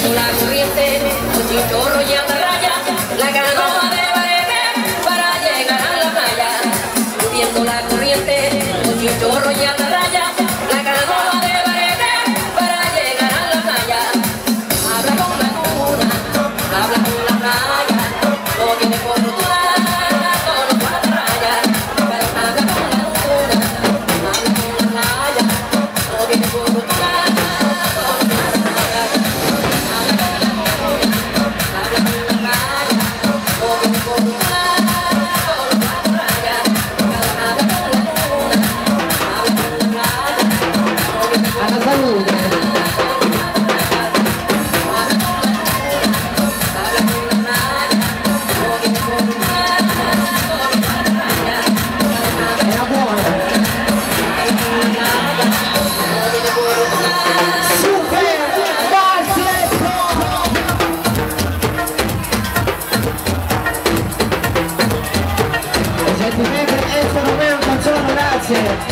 Subiendo la corriente, un chichorro y atarraya, la canoa de Bareque para llegar a la playa. Subiendo la corriente, un chichorro y atarraya, la canoa de Bareque para llegar a la playa. Habla con la luna, habla con la playa, no tiene fortuna, solo con atarraya. Habla con la luna, habla con la playa, no tiene fortuna. Sentimenti, Enzo Romeo, canzone, grazie.